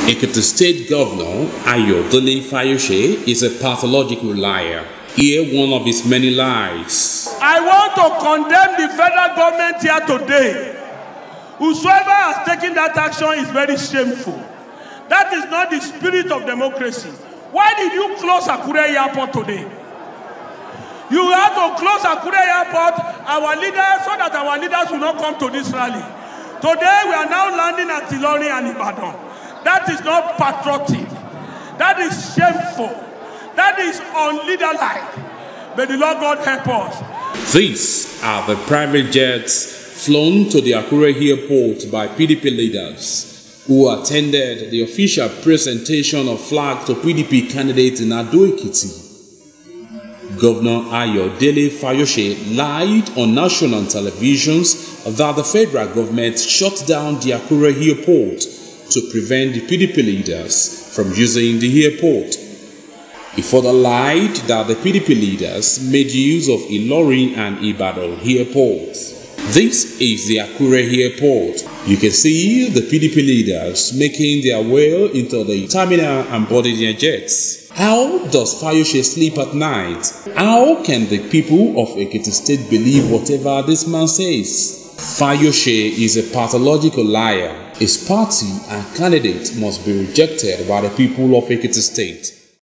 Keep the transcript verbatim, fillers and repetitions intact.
Ekiti State Governor Ado-Ekiti Fayose is a pathological liar. Hear one of his many lies. I want to condemn the federal government here today. Whosoever has taken that action is very shameful. That is not the spirit of democracy. Why did you close Akure Airport today? You had to close Akure Airport, our leaders, so that our leaders will not come to this rally. Today we are now landing at Ilorin and Ibadan. That is not patriotic. That is shameful. That is unleaderlike. May the Lord God help us. These are the private jets flown to the Akure Airport by P D P leaders who attended the official presentation of flag to P D P candidates in Ado-Ekiti. Governor Ado-Ekiti Fayose lied on national televisions that the federal government shut down the Akure Airport to prevent the P D P leaders from using the airport. He further lied that the P D P leaders made use of Ilorin and Ibadan airports. This is the Akure Airport. You can see the P D P leaders making their way into the terminal and boarding their jets. How does Fayose sleep at night? How can the people of Ekiti State believe whatever this man says? Fayose is a pathological liar. His party and candidate must be rejected by the people of Ekiti State.